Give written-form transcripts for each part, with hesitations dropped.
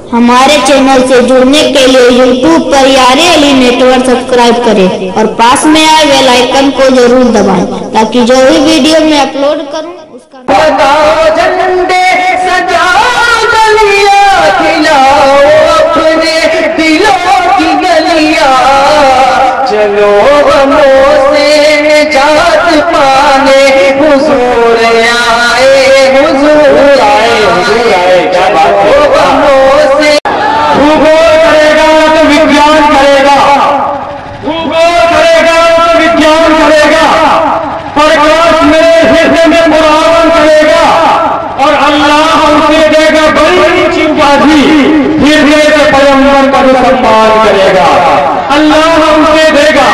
ہمارے چینل سے جڑنے کے لیے YouTube پر یار علی نیٹورک سبسکرائب کریں اور پاس میں آئے بیل آئیکن کو ضرور دبائیں تاکہ جو بھی ویڈیو میں اپلوڈ کروں اس کا جھنڈے سجا گلیاں کھلاؤ اپنے دلوں کی گلیاں چلو غموں سے نجات پانے حضور آئے حضور آئے حضور آئے کیا بات ہے غموں سے بھوگول کرے گا تو وگیان کرے گا بھوگول کرے گا تو وگیان کرے گا پرکاش میرے حصے میں مراون کرے گا اور اللہ اسے دے گا بڑی اونچی اپادھی ہردے کے پیغمبر کا جو سمان کرے گا اللہ اسے دے گا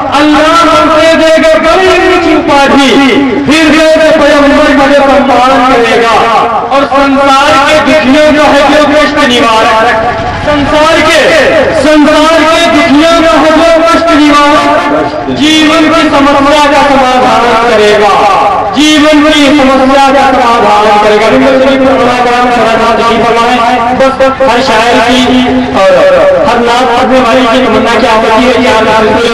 بڑی اونچی اپادھی ہردے کے پیغمبر کا جو سمان کرے گا اور سنسار کے دکھیوں کا ہے جو کشت نوارک سنسار کے دکھیوں کا ہے جو کشت نوارک جیون کی سمسیا کا سمادھان کرے گا جیون کی سمسیا کا سمادھان کرے گا بس ہر شاعر کی اور ہر نام پڑھنے والی کی تمنا کیا ہوتی ہے کہ آپ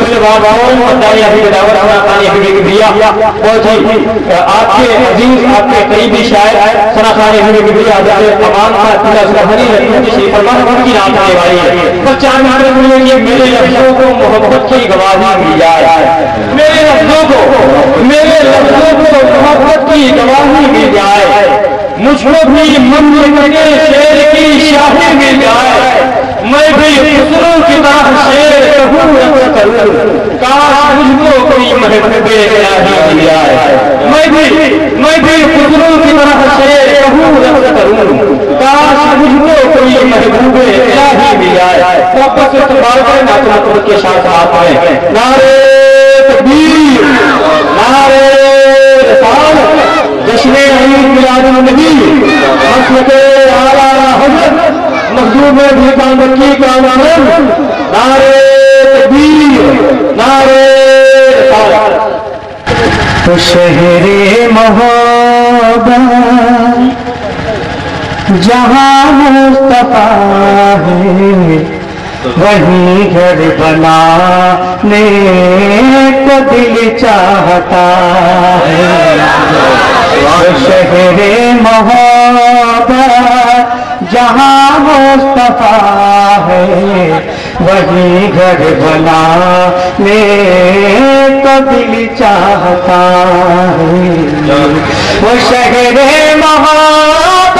آپ کے عزیز آپ کے قریبی شاعر ثنا خان کی نام آنے والی ہے بس چار کہ میرے لفظوں کو محبت کی گواہی دی جائے میرے لفظوں کو محبت کی گواہی دی جائے مجھ کو بھی منظر کے شیر کی شاہی مل جائے میں بھی خسرو کی طرح شیر کہوں کاش مجھ کو کوئی محبوب الہی مل جائے میں بھی خسرو کی طرح شیر کہوں کاش مجھ کو کوئی محبوب الہی مل جائے واپس سے استقبال کریں نعت کے ساتھ ہیں نعرہ تکبیر نعرہ رسالت جشن عید میلاد النبی مسلک اعلیٰ حضرت مخدوم بھیکان مکی کا نام نعرہ تکبیر نعرہ رسالت شہر محبت جہاں مصطفیٰ ہے وہیں گھر بنانے کو دل چاہتا ہے شہر محبت جہاں مصطفیٰ ہے وہیں گھر بنانے کو دل چاہتا ہے وہ شہر محبت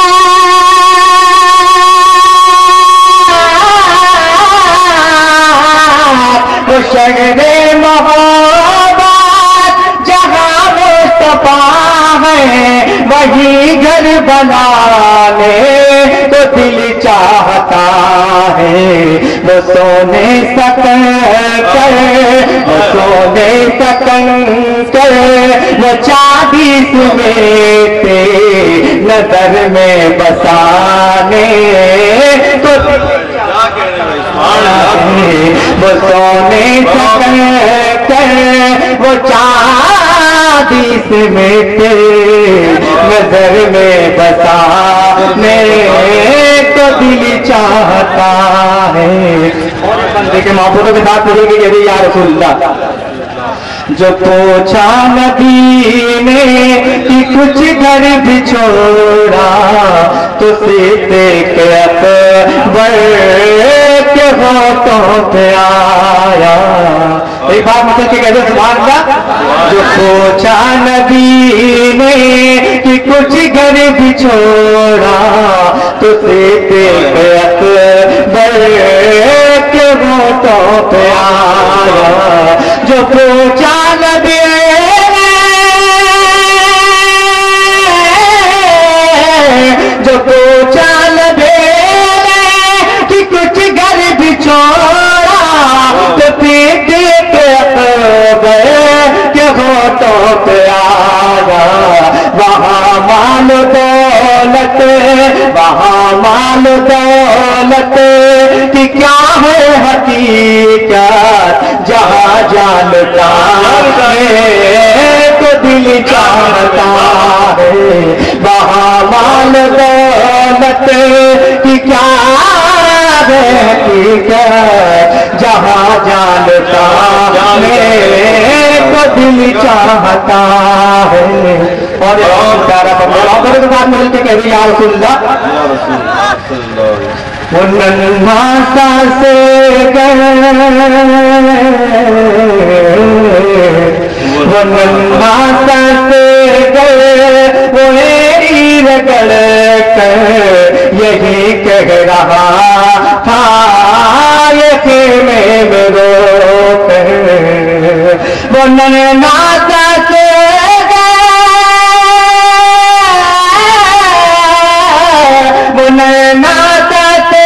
شہر محبت جہاں مصطفیٰ ہے وہی گھر بنانے تو دل چاہتا ہے وہ سونے سکن کر وہ چاندی سمیتے نظر میں بسانے تو وہ سونے وہ چاندی سمیتے نظر میں بسانے تو دل چاہتا ہے اور بندے کے معبودوں کے ساتھ پڑھے گی یا رسول اللہ جو پوچھا نبی نے کہ کچھ گھر بچھوڑا تو سیتے کے اکبر کے ہاتھوں پہ آیا ایک بات مطلب کہ کہتے سبحان اللہ جو پوچھا نبی نے کہ کچھ گھر بچھوڑا تو سیتے کے اکبر کے ہاتھوں پہ آیا جو پوچھا نبی جو پوچھا نبی کہ کچھ گھر بچھوڑا تو پیتے پہ اکبر کے ہاتھوں پہ آیا وہاں مال دولت کہ کیا ہے حقیقت جہاں جانتا ہے تو دل چاہتا ہے وہاں مال دولت کہ کیا है हकीकत जहाँ जानता मेरे को दिल चाहता है। और के बाद मिलते कह दिया रसूलुल्लाह वो नन्हा सा से वो नन्हा सा से वो रगड़ कर यही कह रहा था ये खेमे में रो कर वो नन्हा सा से वो नन्हा सा से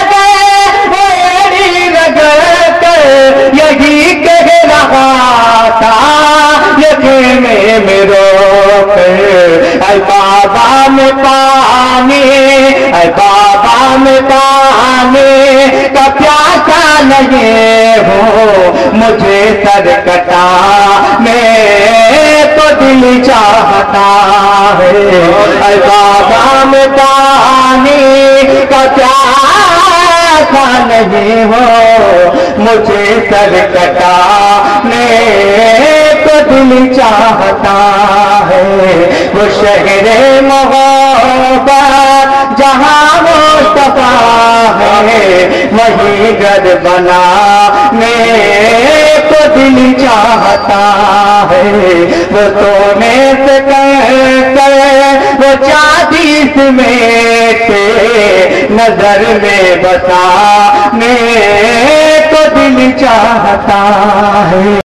रगड़ कर यही कह रहा था ये खेमे में रो कर ऐ बाबा में पानी ऐ बाबा में पानी का प्यासा नहीं हो मुझे सरकटा मैं तो दिल चाहता है। ऐ बाबा में पानी का प्यासा नहीं हो मुझे सरकटा मैं तो दिल चाहता है। वो शहरे मोहब्बत जहाँ मुस्तफा है वही घर बना मैं तो दिल चाहता है। वो सोने से कर वो चांदी में से नजर में बसा मैं तो दिल चाहता है।